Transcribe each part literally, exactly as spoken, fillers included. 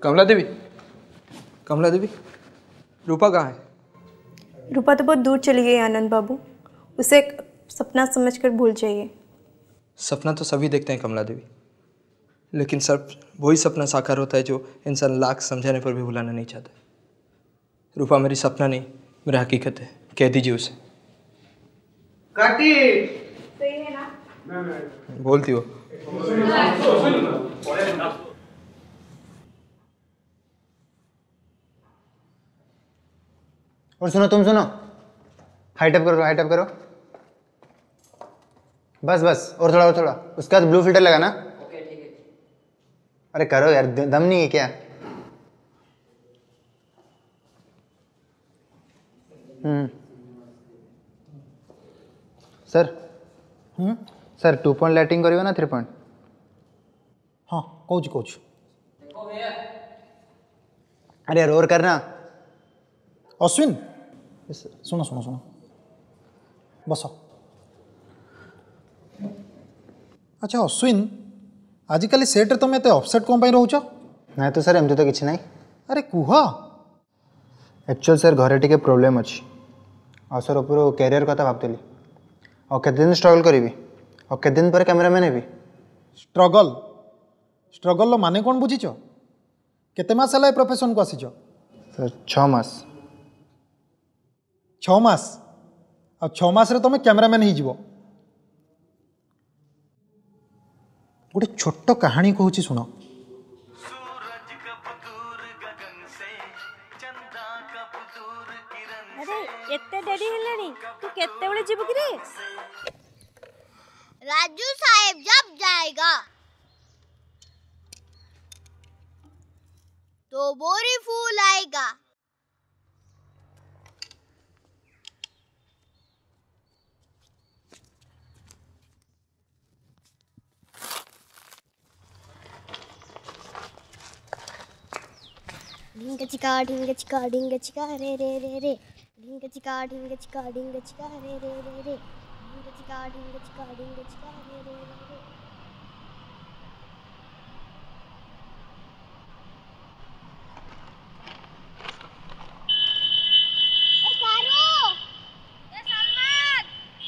कमला देवी, कमला देवी, रूपा कहाँ है? रूपा तो बहुत दूर चली गई आनंद बाबू, उसे एक सपना समझकर भूल जाइए। सपना तो सभी देखते हैं कमला देवी, लेकिन सब वही सपना साकार होता है जो इंसान लाख समझाने पर भी भुलाना नहीं चाहता। रूपा मेरी सपना नहीं, मेरा हकीकत है, कह दीजिए उसे। काटी सही है ना? बोलती हो। और सुनो, तुम सुनो, हाइट अप करो, हाइट अप करो, बस बस, और थोड़ा और थोड़ा, उसके बाद ब्लू फिल्टर लगाना। ओके ठीक है। अरे करो यार, दम नहीं है क्या? Hmm sir, hmm sir two point lighting करियो ना थ्री पॉइंट? हाँ कौच कौच। अरे यार और करना। अश्विन सुनो सुनो सुनो, बस। अच्छा अश्विन, आजिकल सेट्रे तुम एत अपसेट कौन रोच? ना तो सर एमती तो किसी ना। अरे कुह। एक्चुअल सर घरे टिके प्रोब्लेम अच्छी, और सर ऊपर कैरियर कथा भावुली, और केते दिन स्ट्रगल करी, और केते दिन पर कैमेरामैन हेबी। स्ट्रगल स्ट्रगल माने कौन बुझीच? केते मास है प्रोफेशन को आसीच? सर छः मास। छः मास आ छः मास रे तुम कैमेरामैन ही जीवो। गोटे छोट कहानी कहूँ सुन। अरे एते डेरी हेलानी, तू केते बळे जीव कि रे? राजू साहेब जब जाएगा तो बोरी फूल आएगा। ढिंग चिका ढिंग चिका ढिंग चिका रे रे रे रे, ढिंग चिका ढिंग चिका ढिंग चिका रे रे रे रे, ढिंग चिका ढिंग चिका ढिंग चिका रे रे रे रे। ए सारू, ए सलमान,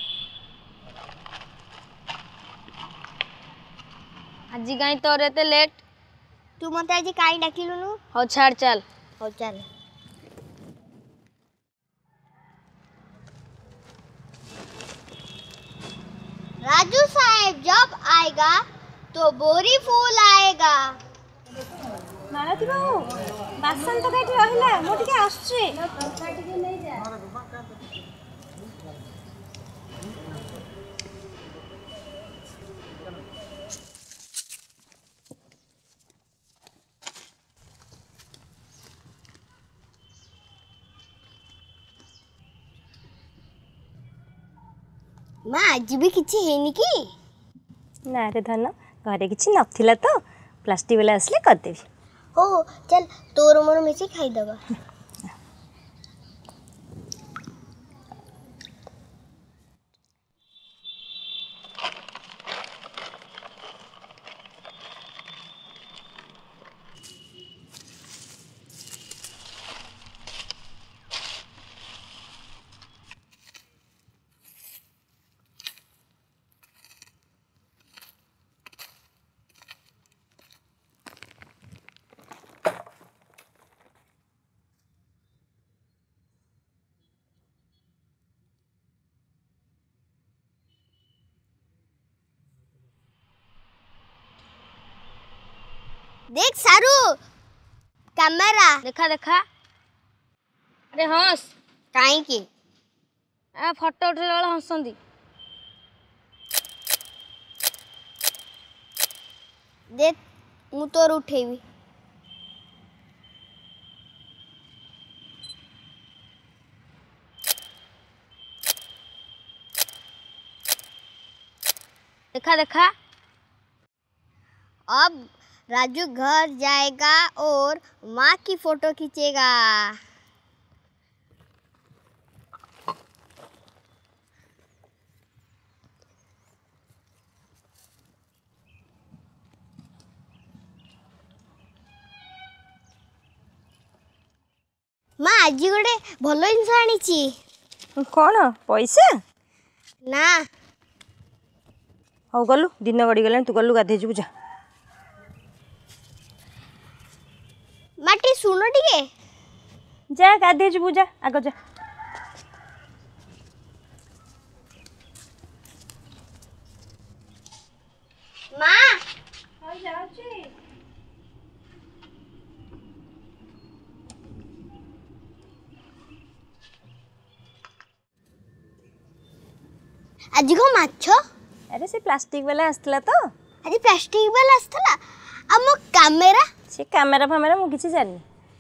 आजी काई तोर एते लेट? तू मत आज काई डाकिलुनु? हो छाड़ चल। हो चल। राजू साहेब जब आएगा तो बोरी फूल आएगा। मालती बाबू बासन तो काटी रहिला, मो टिके आछे। माँ आज भी किसी है नहीं की? ना रे धन, घरे किछि नथिला तो प्लास्टिक वाला असले कर देबी। हो चल तोर मोर मिसे खाई दबा। देख सारू कैमरा देखा देखा। अरे हंस काई की आ फोटो उठेला वाला हंसंदी। देख मु तोर उठेबी। देखा देखा। अब राजू घर जाएगा और माँ की फोटो खींचेगा। माँ आज गोटे भल जिनस आनी कौन पैसा ना हौ गलु दिन गड़ी गलानी तू गलु गाधे जीवु जा माटी सुनो टिके जा गाधे जीवु जा आग जा माँ आज को माछ अरे से प्लास्टिक वाला आसला तो आज प्लास्टिक वाला आसला आ मो कैमेरा से कैमेरा फामेरा मु किछि जानि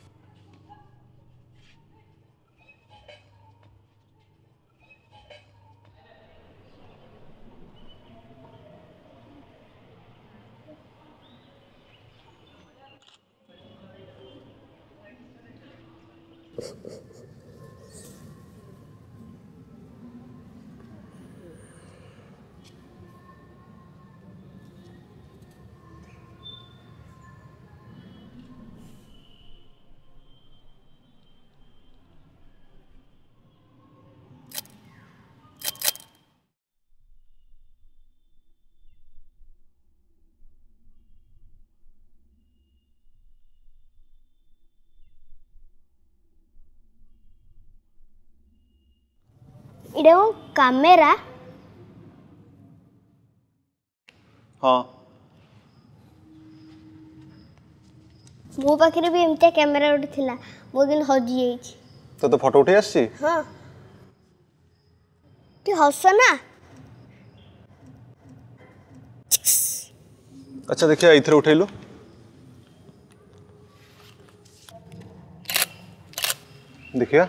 इडे कैमेरा हाँ मो पाखे भी एमती कैमेरा गोटे थिला मो दिन हजि जाइछि तो तो फोटो उठे आसी हाँ तू हस ना अच्छा देखिए इधर उठेलु देखिए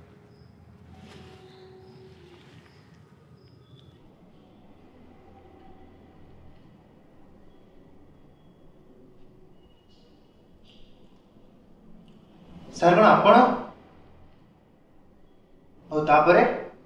सर कौन आपण और तापरे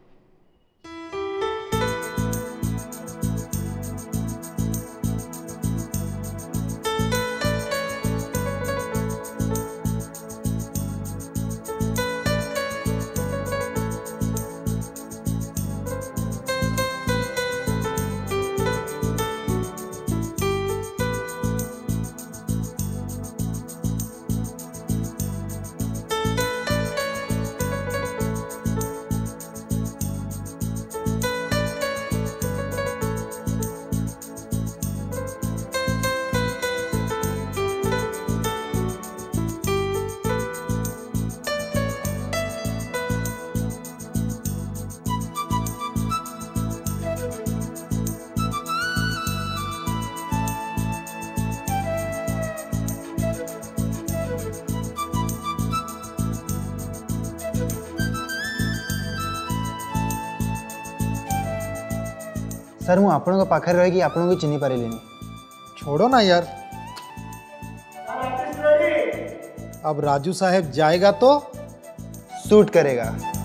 सर मु आपण पाखे रही आपन को चिन्ह पारे छोड़ो ना यार अब राजू साहेब जाएगा तो शूट करेगा।